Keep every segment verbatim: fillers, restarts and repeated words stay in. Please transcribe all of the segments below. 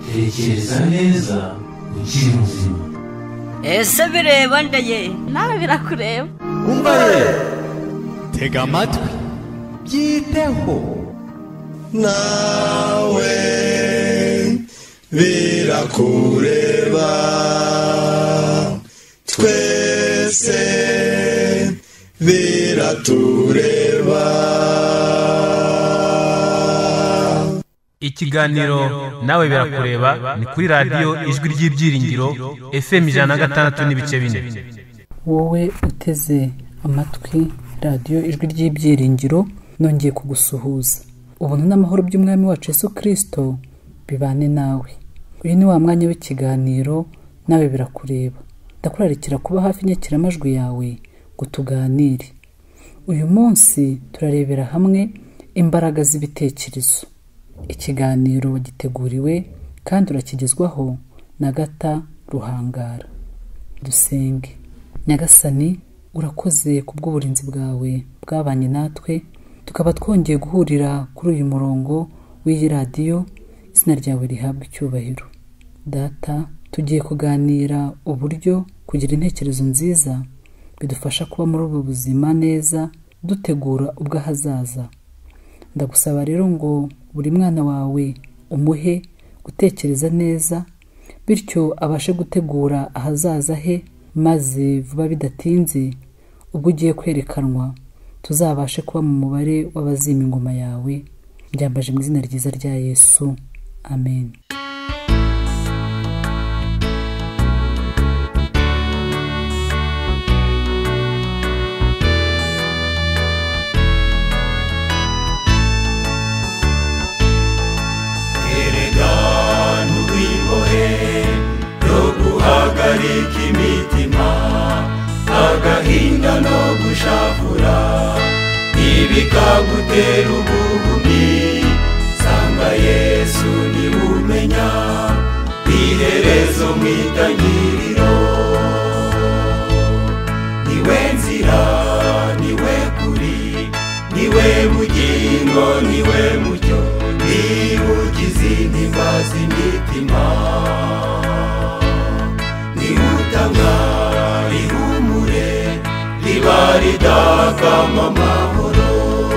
tekereza neza ukiri muzima. Ese bireba ndaye nawe birakureba. Umva ye, tega amatwi byiteho nawe birakureba, twese biratureba. Ikiganiro nawe birakureba ni kuri radio Ijwi ry'Ibyiringiro F M ijana na gatandatu n'ibice bine. Wowe uteze amatwi radio Ijwi ry'Ibyiringiro, nongeye kugusuhuza. Ubuntu n'amahoro by'umwami wacu Yesu Kristo bibane nawe. Uyu ni wa mwanya w'ikiganiro nawe birakureba. Ndakurarikira kuba hafi nyakiramajwi yawe ngo tuganire. Uyu munsi turarebera hamwe imbaraga z'ibitekerezo. Ikiganiro giteguriwe kandi urakigezwaho na Gata Ruhangara. Dusenge. Nyagasani, urakoze kubw'uburinzi bwawe bwabanye natwe, tukaba twongeye guhurira kuri uyu murongo w'iyi radio. Izina ryawe rihabwe icyubahiro. Data, tugiye kuganira uburyo kugira intekerezo nziza bidufasha kuba muri ubu buzima neza, dutegura ubwo hazaza. Ndagusaba rero ngo buri mwana wawe umuhe gutekereza neza, bityo abashe gutegura ahazaza he, maze vuba bidatinze ubwo ugiye kwerekanwa tuzabashe kuba mu mubare w'abazima ingoma yawe. Byambaje mu izina ryiza rya Yesu, amen. Hagarika imitima, agahinda no gushavura ntibikagutera ubuhumyi. Sanga Yesu niwe umenya iherezo mu itangiriro. Niwe nzira, niwe kuri, niwe bugingo, niwe mucyo, niwe ugize intimba z'imitima. Utanga ihumure riba ridakama amahoro.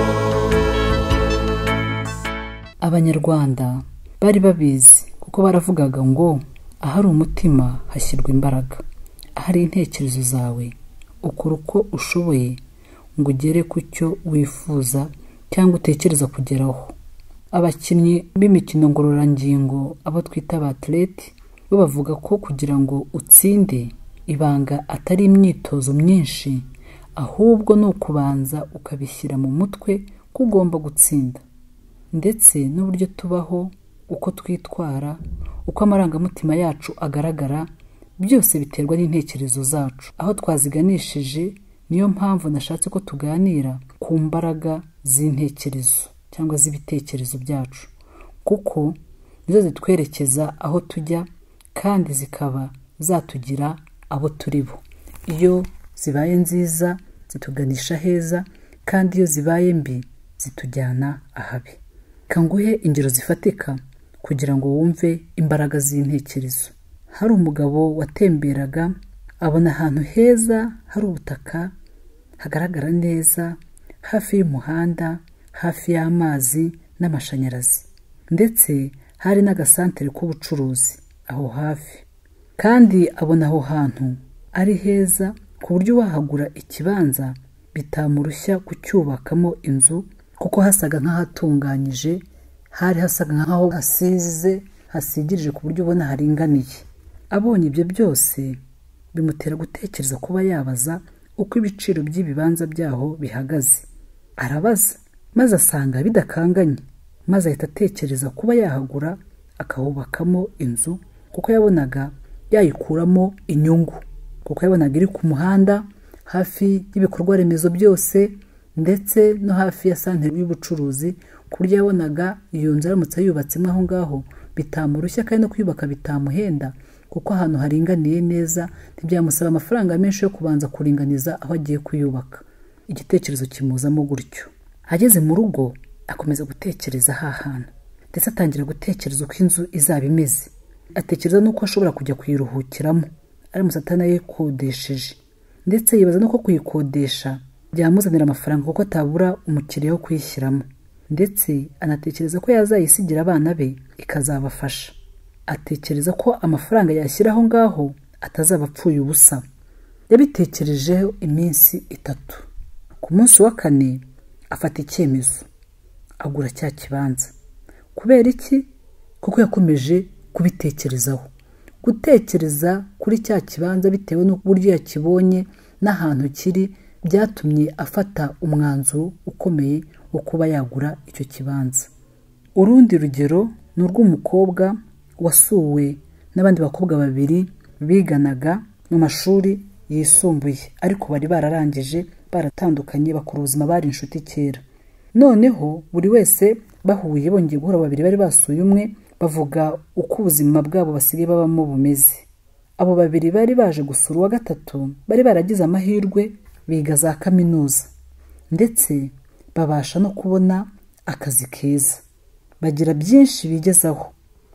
Abanyarwanda bari babizi kuko baravugaga ngo ahari umutima hashyirwa imbaraga. Ahari intekerezo zawe ukora uko ushoboye ngo ugere ku cyo wifuza cyangwa utekereza kugeraho. Abakinnyi b'imikino ngororangingo, abo twita abatleti, bo bavuga ko kugira ngo utsinde ibanga atari imyitozo myinshi, ahubwo no kubanza ukabishyira mu mutwe ko ugomba gutsinda. Ndetse n'uburyo tubaho, uko twitwara, uko amarangamutima yacu agaragara, byose biterwa n'intekerezo zacu. Aho twaziganishije niyo mpamvu nashatse ko tuganira ku mbaraga z'intekerezo cyangwa z'ibitekerezo byacu, kuko nizo zitwerekeza aho tujya kandi zikaba zatugira abo turi bo. Iyo zibaye nziza zituganisha heza, kandi iyo zibaye mbi zitujyana ahabi. Kanguhe ingero zifatika kugira ngo wumve imbaraga z'intekerezo. Hari umugabo watemberaga abona ahantu heza hari ubutaka hagaragara neza, hafi y'umuhanda, hafi y'amazi n'amashanyarazi, ndetse hari n'agasantere k'ubucuruzi aho hafi. Kandi abona aho hantu ari heza ku buryo wahagura ikibanza bitamurushya kucyubakamo inzu, kuko hasaga nk'ahatunganyije, hari hasaga nk'aho hasize hasigirije ku buryo ubona haringaniye. Abonye ibyo byose bimutera gutekereza kuba yabaza uko ibiciro by'ibibanza byaho bihagaze. Arabaza maze asanga bidakanganye, maze ahita atekereza kuba yahagura akahubakamo inzu, kuko yabonaga yayikuramo inyungu, kuko yabonaga iri ku muhanda, hafi y'ibikorwa remezo byose, ndetse no hafi ya santere y'ubucuruzi, ku buryo yabonaga iyo nzu aramutse yubatsemo aho ngaho bitamurushya, kandi no kuyubaka bitamuhenda, kuko ahantu haringaniye neza ntibyamusaba amafaranga menshi yo kubanza kuringaniza aho agiye kuyubaka. Igitekerezo kimuzamo gutyo. Ageze mu rugo akomeza gutekereza aha hantu, ndetse atangira gutekereza uko inzu izaba imeze, atekereza nuko ashobora kujya kuyiruhukiramo aramutse atanayikodesheje, ndetse yibaza nuko kuyikodesha byamuzanira amafaranga kuko atabura umukiriya wo kuyishyiramo, ndetse anatekereza ko yazayisigira abana be ikazabafasha. Atekereza ko amafaranga yashyira aho ngaho atazaba apfuye ubusa. Yabitekerejeho iminsi itatu. Ku munsi wa kane afata icyemezo, agura cya kibanza. Kubera iki? Kuko yakomeje kubitekerezaho. Gutekereza kuri cya kibanza bitewe n'uburyo yakibonye n'ahantu kiri byatumye afata umwanzuro ukomeye wo kuba yagura icyo kibanza. Urundi rugero ni urw'umukobwa wasuwe n'abandi bakobwa babiri biganaga mu mashuri yisumbuye, ariko bari bararangije baratandukanye bakora ubuzima bari inshuti kera. Noneho buri wese bahuye bongeye guhura, babiri bari basuye umwe bavuga uko ubuzima bwabo basigaye babamo bumeze. Abo babiri bari baje gusura uwa gatatu bari baragize amahirwe, biga za kaminuza ndetse babasha no kubona akazi keza, bagira byinshi bigezaho.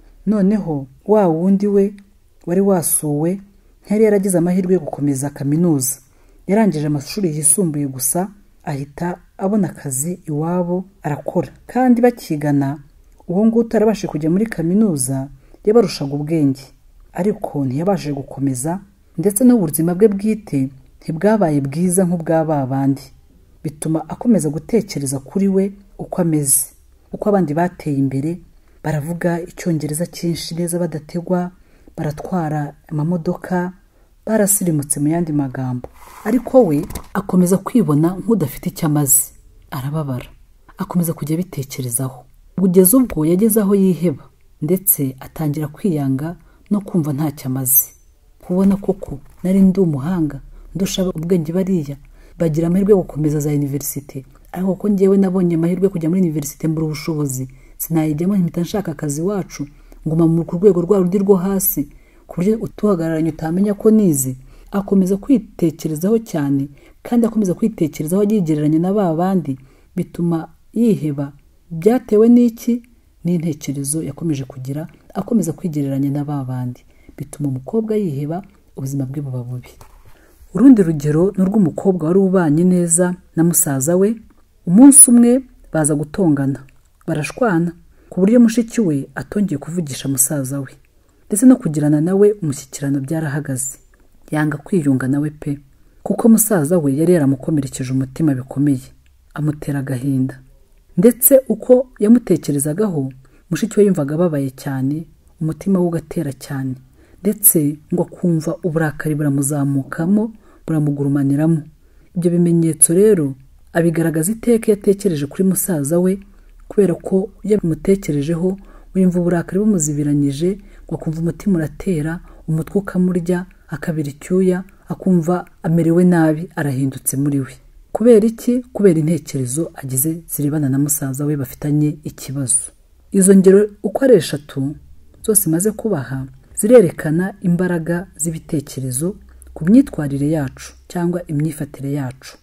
Noneho wa wundi we wari wasuwe ntiyari yaragize amahirwe yo gukomeza kaminuza, yarangije amashuri yisumbuye gusa ahita abona akazi iwabo arakora. Kandi bakigana uwo nguwo utarabashije kujya muri kaminuza yabarushaga ubwenge, ariko ntiyabashije gukomeza, ndetse n'ubuzima bwe bwite ntibwabaye bwiza nk'ubw'aba bandi, bituma akomeza gutekereza kuri we uko ameze, uko abandi bateye imbere, baravuga icyongereza cyinshi neza badategwa, baratwara amamodoka, barasirimutse mu yandi magambo. Ariko we akomeza kwibona nk'udafite icyo amaze, arababara, akomeza kujya bitekerezaho, kugeza ubwo yageze aho yiheba, ndetse atangira kwiyanga no kumva ntacyo amaze. Kubona koko nari ndi umuhanga, ndusha ubwenge bariya bagira amahirwe yo gukomeza za universite, ariko ko njyewe nabonye amahirwe kujya muri universite mbura ubushobozi, sinayijyamo mpita nshaka akazi wacu nguma mu rwego rwa rundi rwo hasi, ku buryo utuhagararanye utamenya ko nize. Akomeza kwitekerezaho cyane, kandi akomeza kwitekerezaho yigereranya na ba bandi, bituma yiheba. Byatewe n'iki? N'intekerezo yakomeje kugira, akomeza kwigereranya na ba bandi, bituma umukobwa yiheba, ubuzima bwe buba bubi. Urundi rugero ni urw'umukobwa wari ubanye neza na musaza we. Umunsi umwe baza gutongana, barashwana, ku buryo mushiki we atongeye kuvugisha musaza we, ndetse no kugirana nawe umushyikirano byarahagaze. Yanga kwiyunga nawe pe, kuko musaza we yari yaramukomerekeje umutima bikomeye, amutera agahinda. Ndetse uko yamutekerezagaho, mushiki we yumvaga ababaye cyane, umutima we ugatera cyane, ndetse ngo akumva uburakari buramuzamukamo, buramugurumaniramo. Ibyo bimenyetso rero abigaragaza iteka yatekereje kuri musaza we, kubera ko yamutekerejeho wumva uburakari bumuzibiranyije, ngo akumva umutima uratera, umutwe ukamurya, akabira icyuya, akumva amerewe nabi, arahindutse muri we. Kubera iki? Kubera intekerezo agize zirebana na musaza we bafitanye ikibazo. Izo ngero uko ari eshatu zose maze kubaha zirerekana imbaraga z'ibitekerezo ku myitwarire yacu cyangwa imyifatire yacu.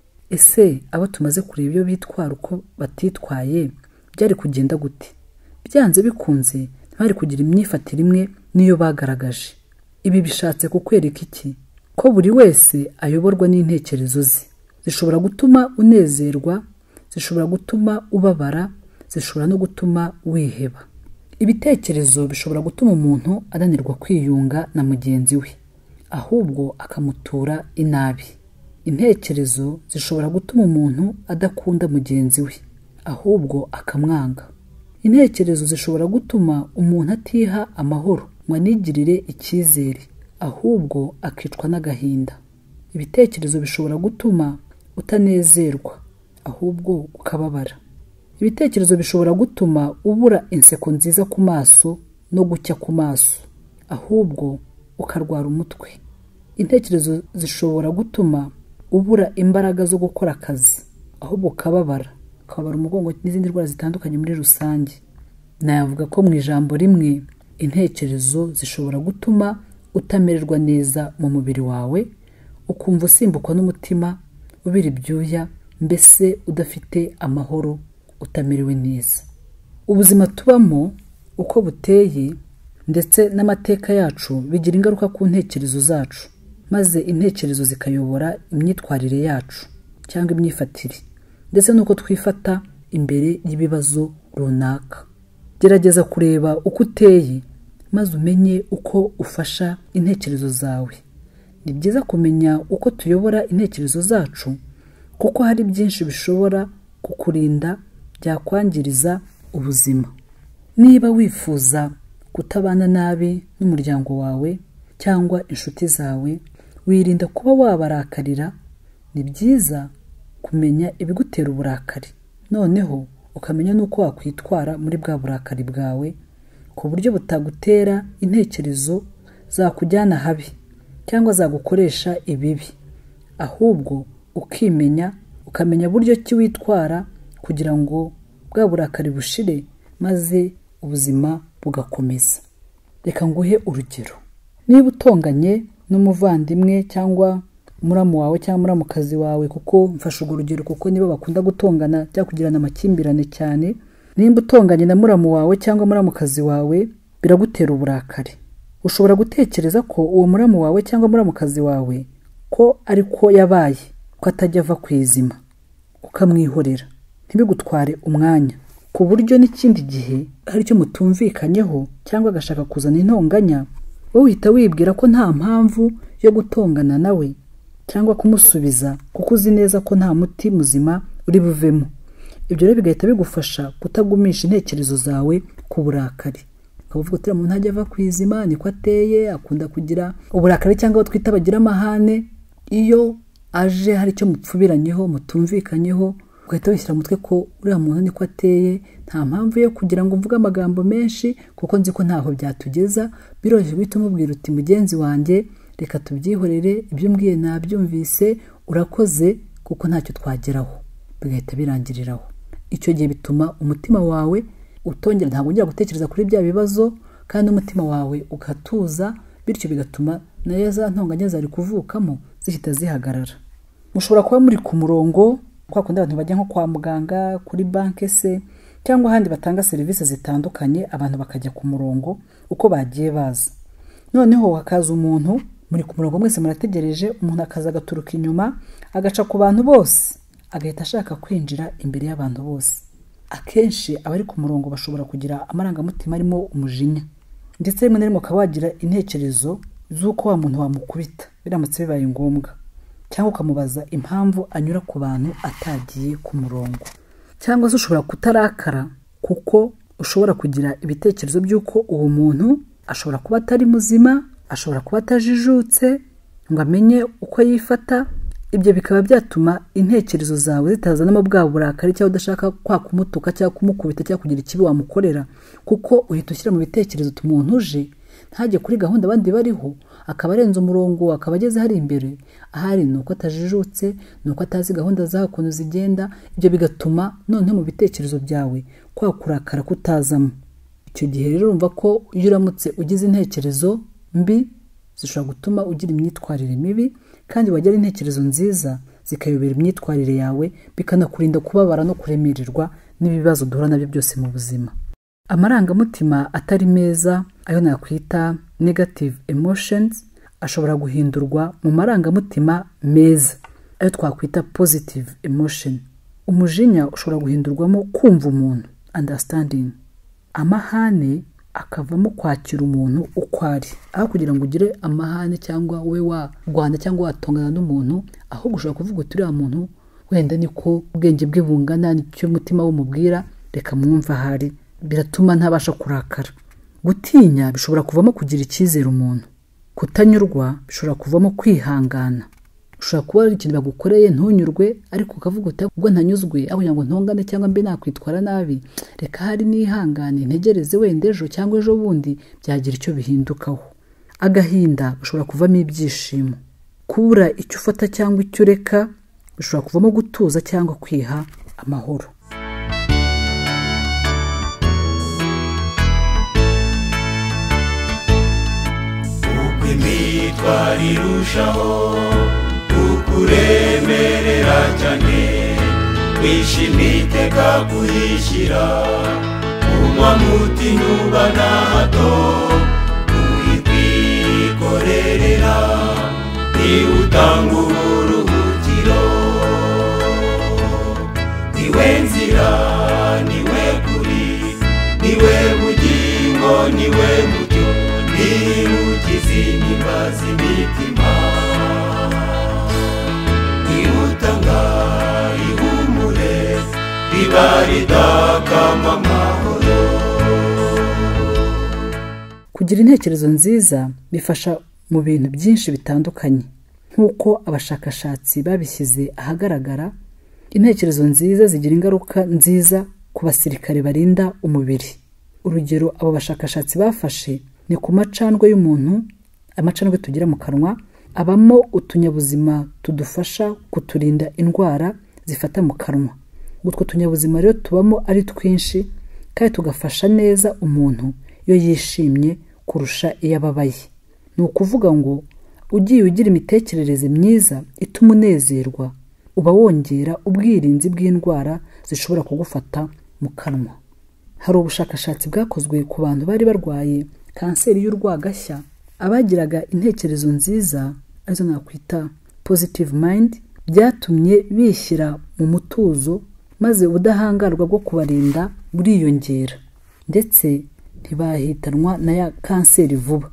Ese abo tumaze kureba ibyo bitwara uko batitwaye byari kugenda gute? Byanze bikunze ntibari kugira imyifatire imwe niyo bagaragaje. Ibi bishatse kukwereka iki? Ko buri wese ayoborwa n'intekerezo ze. Zishobora gutuma unezerwa, zishobora gutuma ubabara, zishobora no gutuma wiheba. Ibitekerezo bishobora gutuma umuntu ananirwa kwiyunga na mugenzi we, ahubwo akamutura inabi. Intekerezo zishobora gutuma umuntu adakunda mugenzi we, ahubwo akamwanga. Intekerezo zishobora gutuma umuntu atiha amahoro ngo anigirire icyizere, ahubwo akicwa n'agahinda. Ibitekerezo bishobora gutuma utanezerwa, ahubwo ukababara. Ibitekerezo bishobora gutuma ubura inseko nziza ku maso no gucya ku maso, ahubwo ukarwara umutwe. Intekerezo zishobora gutuma ubura imbaraga zo gukora akazi, ahubwo ukababara, ukababara umugongo n'izindi ndwara zitandukanye muri rusange. Navuga ko mu ijambo rimwe, intekerezo zishobora gutuma utamererwa neza mu mubiri wawe, ukumva usimbukwa n'umutima, ubira ibyuya, mbese udafite amahoro, utamerewe neza. Ubuzima tubamo uko buteye ndetse n'amateka yacu bigira ingaruka ku ntekerezo zacu, maze intekerezo zikayobora imyitwarire yacu cyangwa imyifatire ndetse n'uko twifata imbere y'ibibazo runaka. Gerageza kureba uko uteye maze umenye uko ufasha intekerezo zawe. Ni byiza kumenya uko tuyobora intekerezo zacu kuko hari byinshi bishobora kukurinda byakwangiriza ubuzima. Niba wifuza kutabana nabi n'umuryango wawe cyangwa inshuti zawe, wirinda kuba wabarakarira, ni byiza kumenya ibigutera uburakari, noneho ukamenya n'uko wakwitwara muri bwa burakari bwawe ku buryo butagutera intekerezo zakujyana habi cyangwa zagukoresha ibibi, ahubwo ukimenya ukamenya buryo ki witwara kugira ngo bwa burakari bushire maze ubuzima bugakomeza. Reka nguhe urugero. Niba utonganye n'umuvandimwe cyangwa muramu wawe cyangwa muramukazi wawe, kuko mfashe urwo rugero kuko nibo bakunda gutongana cyangwa kugirana amakimbirane cyane, nimba utonganye na muramu wawe cyangwa muramukazi wawe biragutera uburakari, ushobora gutekereza ko uwo muramu wawe cyangwa muramukazi wawe ko ariko yabaye, ko atajya ava ku izima, ukamwihorera ntibigutware umwanya, ku buryo n'ikindi gihe hari icyo mutumvikanyeho cyangwa agashaka kuzana intonganya, wowe uhita wibwira ko nta mpamvu yo gutongana nawe cyangwa kumusubiza kuko uzi neza ko nta muti muzima uri buvemo. Ibyo rero bigahita bigufasha kutagumisha intekerezo zawe ku burakari. Ukavuga uti umuntu ntajya ava ku izima, niko ateye, akunda kugira uburakari cyangwa abo twita bagira amahane. Iyo aje hari icyo mupfubiranyeho mutumvikanyeho, ugahita wishyira mutwe ko uriya muntu niko ateye, nta mpamvu yo kugira ngo mvuge amagambo menshi kuko nzi ko ntaho byatugeza. Biroroshye guhita umubwira uti mugenzi wanjye reka tubyihorere, ibyo mbwiye nabyumvise, urakoze kuko ntacyo twageraho, bigahita birangiriraho. Icyo gihe bituma umutima wawe utongera, ntabwo ujya gutekereza kuri bya bibazo, kandi umutima wawe ugatuza, bityo bigatuma nayo za ntonganya zari kuvukamo zihita zihagarara. Mushobora kuba muri ku murongo, kwa kundi abantu bajya nko kwa muganga, kuri banke se cyangwa ahandi batanga serivisi zitandukanye, abantu bakajya ku murongo uko bagiye baza. Noneho hakaza umuntu, muri ku murongo mwese murategereje, umuntu akaza agaturuka inyuma agaca ku bantu bose, agahita ashaka kwinjira imbere y'abantu bose. Akenshi abari ku murongo bashobora kugira amarangamutima arimo umujinya, ndetse rimwe na rimwe ukaba wagira intekerezo z'uko wa muntu wamukubita biramutse bibaye ngombwa, cyangwa ukamubaza impamvu anyura ku bantu atagiye ku murongo. Cyangwa se ushobora kutarakara kuko ushobora kugira ibitekerezo by'uko uwo muntu ashobora kuba atari muzima, ashobora kuba atajijutse ngo amenye uko yifata. Ibyo bikaba byatuma intekerezo zawe zitazanamo bwa burakari cyangwa udashaka kwa kumutuka cyangwa kumukubita cyangwa kugira ikibi wamukorera, kuko uhita ushyira mu bitekerezo umuntu uje ntajye kuri gahunda abandi bariho, akaba arenze umurongo, akaba ageze hari imbere, ahari nuko atajijutse, nuko atazi gahunda zaho ukuntu zigenda. Ibyo bigatuma noneho mu bitekerezo byawe kwa kurakara kutazamo. Icyo gihe rero urumva ko iyo uramutse ugize intekerezo mbi zishobora gutuma ugira imyitwarire mibi, kandi wagira intekerezo nziza zikayobera imyitwarire yawe, bikanakurinda kubabara no kuremererwa n'ibibazo duhura nabyo byose mu buzima. Amarangamutima atari meza, ayo nakwita negative emotions, ashobora guhindurwa mu marangamutima meza, ayo twakwita positive emotion. Umujinya ushobora guhindurwamo kumva umuntu, understanding. Amahane akavamo kwakira umuntu uko ari, aho kugira ngo ugire amahane cyangwa we wa Rwanda cyangwa watongana n'umuntu, ahubwo ushobora kuvuga uti uriya muntu wenda niko ubwenge bwe bungana n'icyo umutima w'umubwira, reka mwumva ahari, biratuma ntabasha kurakara. Gutinya bishobora kuvamo kugira icyizere umuntu, kutanyurwa bishobora kuvamo kwihangana. Ushobora kuba ari ikintu bagukoreye ntunyurwe, ariko ukavuga uti ubwo ntanyuzwe aho ngo ntongane cyangwa mbe nakwitwara nabi, reka hari nihangane ntegereze wenda ejo cyangwa ejo bundi byagira icyo bihindukaho. Agahinda ushobora kuvamo ibyishimo. Kubura icyo ufata cyangwa icyo ureka bishobora kuvamo gutuza cyangwa kwiha amahoro. Uko imitwaro irushaho kukuremerera cyane, wishimira iteka kuhishyira, unywa muti ntuba na hato uremerera niwe utanga uburuhukiro niwe nzira niwe kuri niwe bugingo niwe mucyo niwe ukizimbaza imitima niwe utanga ihumure riba ridakama amahoro. Kugira intekerezo nziza bifasha mu bintu byinshi bitandukanye. Nk'uko abashakashatsi babishyize ahagaragara, intekerezo nziza zigira ingaruka nziza ku basirikare barinda umubiri. Urugero abo bashakashatsi bafashe ni ku macandwe y'umuntu, amacandwe tugira mu kanwa abamo utunyabuzima tudufasha kuturinda indwara zifata mu kanwa. Utwo tunyabuzima rero tubamo ari twinshi kandi tugafasha neza umuntu iyo yishimye kurusha iyo ababaye. Ni ukuvuga ngo ugiye ugira imitekerereze myiza ituma unezerwa, uba wongera ubwirinzi bw'indwara zishobora kugufata mu kanwa. Hari ubushakashatsi bwakozwe ku bantu bari barwaye kanseri y'urwagashya, abagiraga intekerezo nziza arizo nakwita positive mind, byatumye bishyira mu mutuzo maze ubudahangarwa bwo kubarinda buriyongera ndetse ntibahitanwa na ya kanseri vuba.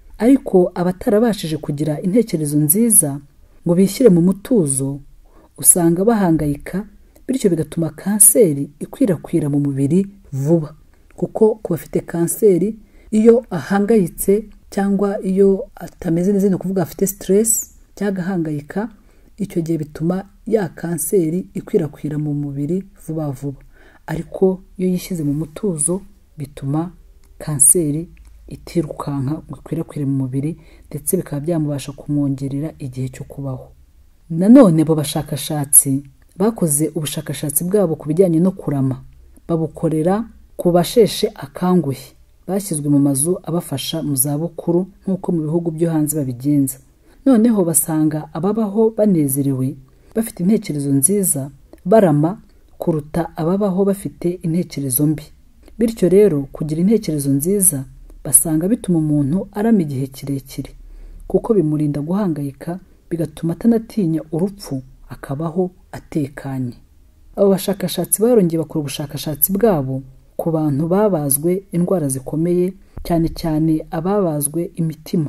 Ariko abatarabashije kugira intekerezo nziza ngo bishyire mu mutuzo usanga bahangayika, bityo bigatuma kanseri ikwirakwira mu mubiri vuba. Kuko ku bafite kanseri iyo ahangayitse cyangwa iyo atameze neza, ni ukuvuga afite stress cyangwa ahangayika, icyo gihe bituma ya kanseri ikwirakwira mu mubiri vuba vuba. Ariko iyo yishyize mu mutuzo bituma kanseri itirukanka ngo ikwirakwire mu mubiri ndetse bikaba byamubasha kumwongerera igihe cyo kubaho. Nanone abo bashakashatsi bakoze ubushakashatsi bwabo ku bijyanye no kurama, babukorera ku basheshe akanguhe bashyizwe mu mazu abafasha mu zabukuru nk'uko mu bihugu byo hanze babigenza. Noneho basanga ababaho banezerewe bafite intekerezo nziza barama kuruta ababaho bafite intekerezo mbi. Bityo rero kugira intekerezo nziza basanga bituma umuntu arama igihe kirekire kuko bimurinda guhangayika, bigatuma atanatinya urupfu, akabaho atekanye. Abo bashakashatsi barongeye bakora ubushakashatsi bwabo ku bantu babazwe indwara zikomeye, cyane cyane ababazwe imitima.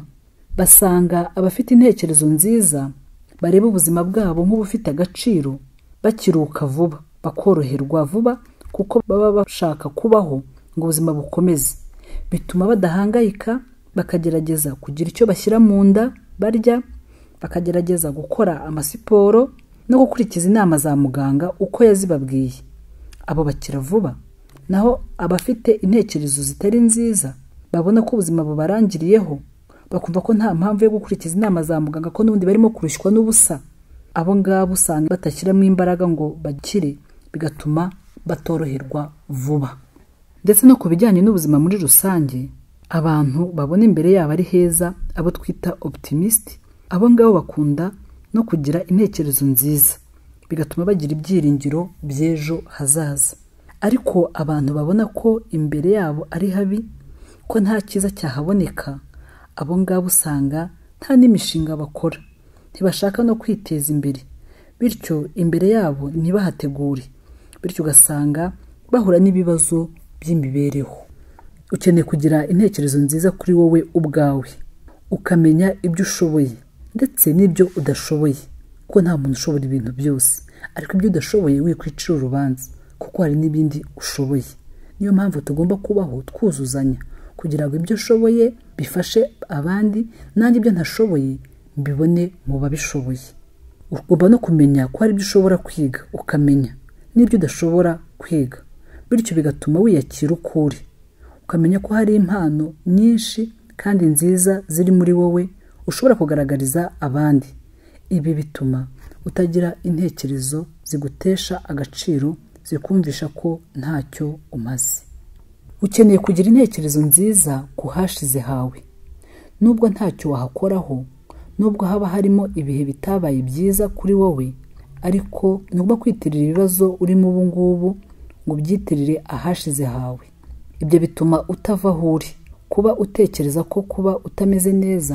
Basanga abafite intekerezo nziza bareba ubuzima bwabo nk'ubufite agaciro, bakiruka vuba, bakoroherwa vuba kuko baba bashaka kubaho ngo ubuzima bukomeze. Bituma badahangayika, bakagerageza kugira icyo bashyira mu nda barya, bakagerageza gukora amasiporo no gukurikiza inama za muganga uko yazibabwiye. Abo bakira vuba. Naho abafite intekerezo zitari nziza babona ko ubuzima bubarangiriyeho, bakumva ko nta mpamvu yo gukurikiza inama za muganga ko n'ubundi barimo kurushywa n'ubusa, abo ngabo usanga batashyiramo imbaraga ngo bakire, bigatuma batoroherwa vuba. Ndetse no ku bijyanye n'ubuzima muri rusange, abantu babona imbere yabo ari heza, abo twita optimist, abo ngabo bakunda no kugira intekerezo nziza, bigatuma bagira ibyiringiro by'ejo hazaza. Ariko abantu babona ko imbere yabo ari habi, ko nta cyiza cyahaboneka, abo ngabo usanga nta n'imishinga bakora, ntibashaka no kwiteza imbere, bityo imbere yabo ntibahategure, bityo ugasanga bahura n'ibibazo by'imibereho. Ukeneye kugira intekerezo nziza kuri wowe ubwawe, ukamenya ibyo ushoboye ndetse n'ibyo udashoboye, kuko nta muntu ushobora ibintu byose, ariko ibyo udashoboye wikwicira urubanza kuko hari n'ibindi ushoboye. Niyo mpamvu tugomba kubaho twuzuzanya kugira ngo ibyo ushoboye bifashe abandi, nanjye ibyo ntashoboye mbibone mu babishoboye. Ugomba no kumenya ko hari ibyo ushobora kwiga, ukamenya n'ibyo udashobora kwiga, bityo bigatuma wiyakira uko uri, ukamenya ko hari impano nyinshi kandi nziza ziri muri wowe ushobora kugaragariza abandi. Ibi bituma utagira intekerezo zigutesha agaciro, zikumvisha ko ntacyo umaze. Ukeneye kugira intekerezo nziza ku hashize hawe, nubwo ntacyo wahakoraho, nubwo haba harimo ibihe bitabaye byiza kuri wowe, ariko ntugomba kwitirira ibibazo urimo ubu ngubu ngo ubyitirire ahashize hawe. Ibyo bituma utava aho uri. Kuba utekereza ko kuba utameze neza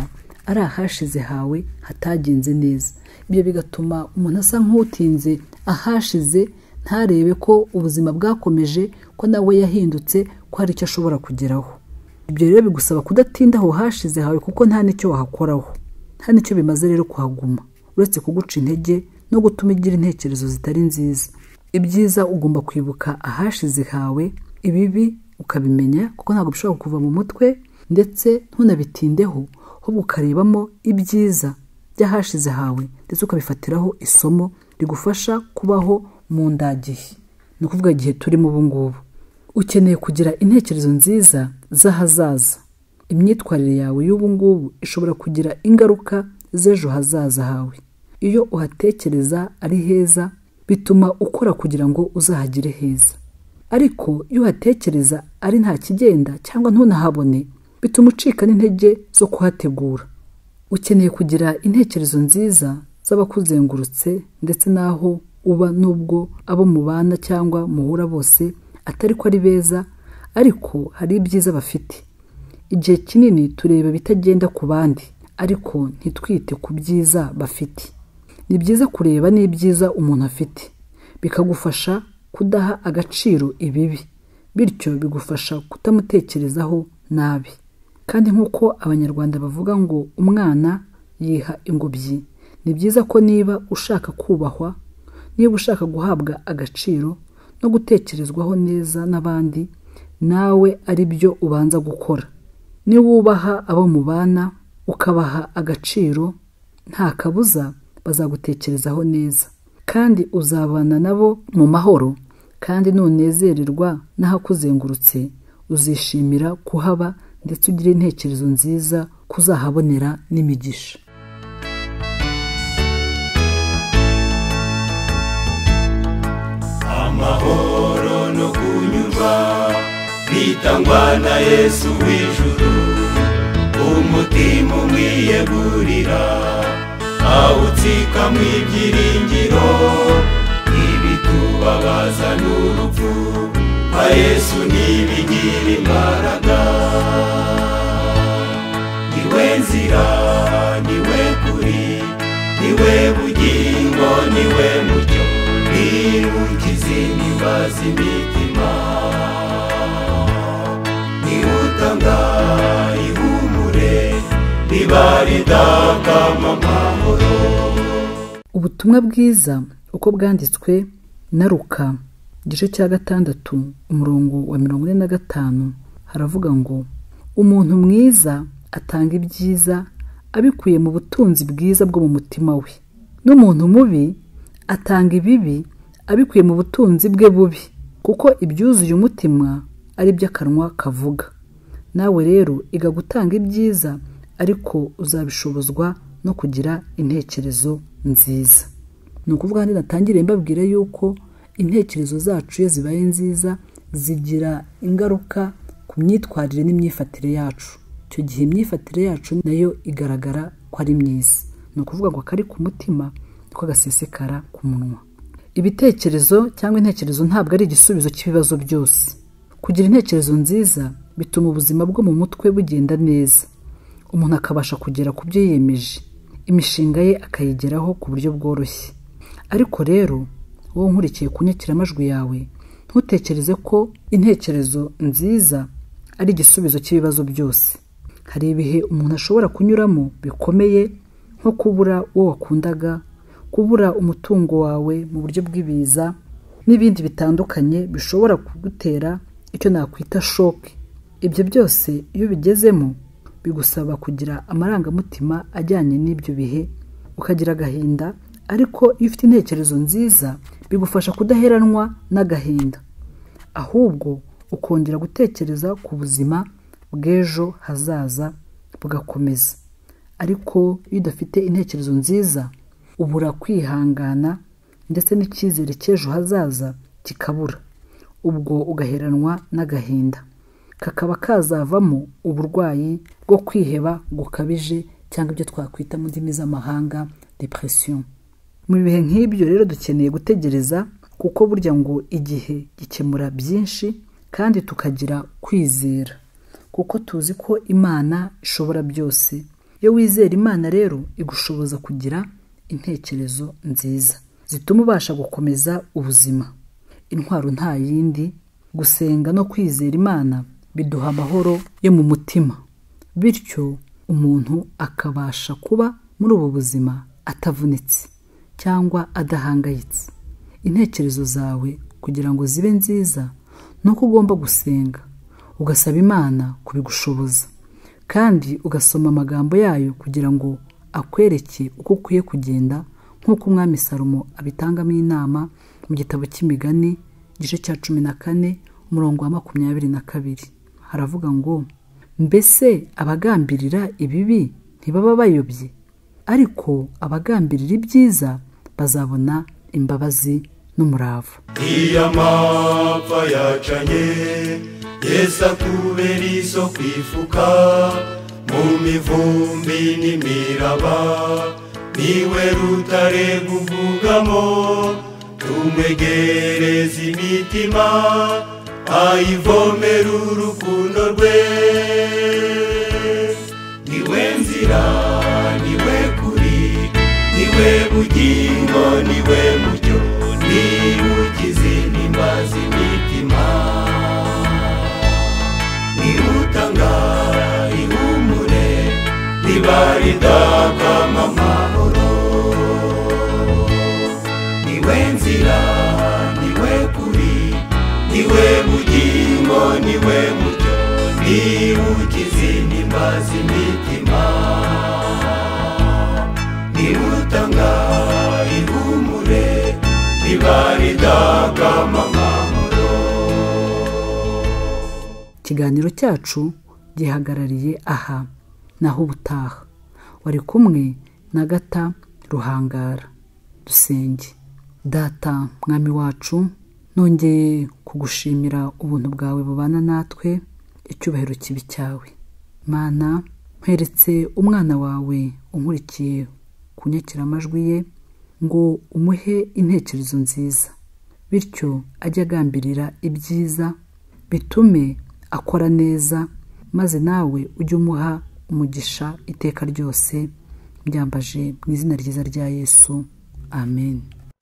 ari ahashize hawe hatagenze neza. Ibyo bigatuma umuntu asa nk'utinze ahashize, ntarebe ko ubuzima bwakomeje, ko nawe yahindutse, ko hari icyo ashobora kugeraho. Ibyo rero bigusaba kudatinda aho hashize hawe, kuko nta n'icyo wahakoraho, nta n'icyo bimaze rero kuhaguma, uretse kuguca intege no gutuma ugira intekerezo zitari nziza. Ibyiza ugomba kwibuka ahashize hawe, ibibi ukabimenya kuko ntabwo bishobora kuva mu mutwe, ndetse ntunabitindeho, ahubwo ukarebamo ibyiza by'ahashize hawe ndetse ukabifatiraho isomo rigufasha kubaho mu ndagihe, ni ukuvuga igihe turimo ubu ngubu. Ukeneye kugira intekerezo nziza z'ahazaza. Imyitwarire yawe y'ubu ngubu ishobora kugira ingaruka z'ejo hazaza hawe. Iyo uhatekereza ari heza, bituma ukora kugira ngo uzahagire heza. Ariko iyo uhatekereza ari nta kigenda cyangwa ntunahabone, bituma ucika n'intege zo kuhategura. Ukeneye kugira intekerezo nziza z'abakuzengurutse ndetse n'aho uba, nubwo abo mubana cyangwa muhura bose atari ko ari beza, ariko hari ibyiza bafite. Igihe kinini tureba bitagenda ku bandi, ariko ntitwite ku byiza bafite. Ni byiza kureba n'ibyiza umuntu afite, bikagufasha kudaha agaciro ibibi, bityo bigufasha kutamutekerezaho nabi. Kandi nk'uko Abanyarwanda bavuga ngo umwana yiha ingobyi, ni byiza ko niba ushaka kubahwa, niba ushaka guhabwa agaciro no gutekerezwaho neza n'abandi, nawe ari byo ubanza gukora. Niba wubaha abo mubana ukabaha agaciro, nta kabuza bazagutekerezaho neza, kandi uzabana nabo mu mahoro, kandi nunezererwa n'ahakuzengurutse uzishimira kuhaba, ndetse ugire intekerezo nziza kuzahabonera n'imigisha. Amahoro no kunyurwa bitangwa na Yesu w'ijuru, umutima umwiyegurira awutsika mu ibyiringiro, ibitubabaza n'urupfu kwa Yesu ntibigira imbaraga. Niwe nzira, niwe kuri, niwe bugingo, niwe mucyo, nimukizi nimbaza imitima, niutanga ihumure, riba ridakama amahoro. Ubutumwa bwiza uko bwanditswe na Luka igice cya gatandatu umurongo wa mirongo ine na gatanu, haravuga ngo umuntu mwiza atanga ibyiza abikuye mu butunzi bwiza bwo mu mutima we, n'umuntu mubi atanga ibibi abikuye mu butunzi bwe bubi, kuko ibyuzuye umutima ari byo akanwa kavuga. Nawe rero iga gutanga ibyiza, ariko uzabishobozwa no kugira intekerezo nziza. Ni ukuvuga ngo natangire mbabwira yuko intekerezo zacu iyo zibaye nziza zigira ingaruka ku myitwarire n'imyifatire yacu. Icyo gihe imyifatire yacu nayo igaragara ko ari myiza. Ni ukuvuga ngo akari ku mutima niko gasesekara ku munwa. Ibitekerezo cyangwa intekerezo ntabwo ari igisubizo cy'ibibazo byose. Kugira intekerezo nziza bituma ubuzima bwo mu mutwe bugenda neza, umuntu akabasha kugera ku byo yiyemeje, imishinga ye akayigeraho ku buryo bworoshye. Ariko rero wowe nkurikiye ku nyakiramajwi yawe, ntutekereze ko intekerezo nziza ari igisubizo cy'ibibazo byose. Hari ibihe umuntu ashobora kunyuramo bikomeye, nko kubura uwo wakundaga, kubura umutungo wawe mu buryo bw'ibiza, n'ibindi bitandukanye bishobora kugutera icyo nakwita shock. Ibyo byose iyo bigezemo bigusaba kugira amarangamutima ajyanye n'ibyo bihe, ukagira agahinda, ariko iyo ufite intekerezo nziza bigufasha kudaheranwa n'agahinda, ahubwo ukongera gutekereza ku buzima bw'ejo hazaza bugakomeza. Ariko iyo udafite intekerezo nziza ubura kwihangana, ndetse n'icyizere cy'ejo hazaza kikabura, ubwo ugaheranwa n'agahinda, kakaba kazavamo uburwayi bwo kwiheba gukabije, cyangwa ibyo twakwita mu ndimi z'amahanga depression. Mu bihe nk'ibyo rero dukeneye gutegereza, kuko burya ngo igihe gikemura byinshi, kandi tukagira kwizera, kuko tuzi ko Imana ishobora byose, iyo wizera Imana rero igushoboza kugira intekerezo nziza zituma ubasha gukomeza ubuzima. Intwaro nta yindi, gusenga no kwizera Imana biduha amahoro yo mu mutima, bityo umuntu akabasha kuba muri ubu buzima atavunitse cyangwa adahangayitse. Intekerezo zawe kugira ngo zibe nziza nuko ugomba gusenga ugasaba Imana kubigushoboza, kandi ugasoma amagambo yayo kugira ngo akwereke uko ukwiye kugenda, nk'uko umwami Salomo abitangamo inama mu gitabo cy'Imigani igice cya cumi na kane umurongo wa makumyabiri na kabiri. Haravuga ngo, mbese abagambirira ibibi ntibaba bayobye, ariko abagambirira ibyiza bazabona imbabazi n'umurava. Iyo amapfa yacanye Yesu akubera isoko ifuka mu mivumbi n'imiraba, niwe rutare guvugamo, tumwegereza imitima ayivomera urukundo rwe. Niwe nzira, niwe kuri, niwe bugingo, niwe mucyo, niwe ukiza intimba z'imitima, niwe utanga ihumure, niba ridakama amahoro. Niwe nzira, niwe kuri, niwe bugingo, niwe mucyo, niwe ukiza intimba z'imitima, niwe utanga ihumure, niba ridakama amahoro. Ikiganiro cyacu gihagarariye aha, naho ubutaha. Wari kumwe na Gata Ruhangara. Dusenge. Data mwami wacu, nongeye kugushimira ubuntu bwawe bubana natwe, icyubahiro kibi cyawe. Mana, nkweretse umwana wawe unkurikiye kunyakira amajwi ye ngo umuhe intekerezo nziza, bityo ajye agambirira ibyiza, bitume akora neza, maze nawe ujye umuha umugisha iteka ryose. Mbyambaje mu izina ryiza rya Yesu, amen.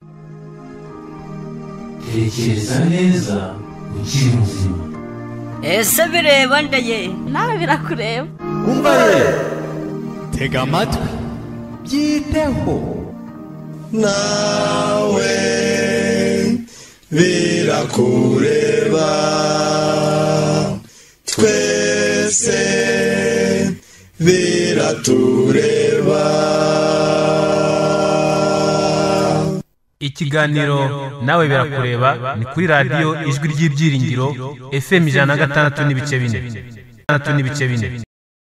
tekereza neza ukiri muzima. ese bireba ndaye nawe birakureba. umva ye, tega amatwi byiteho. nawe birakureba, twese biratureba. Ikiganiro nawe birakureba ni kuri radiyo ijwi ry'ibyiringiro F M ijana na gatandatu n'ibice bine.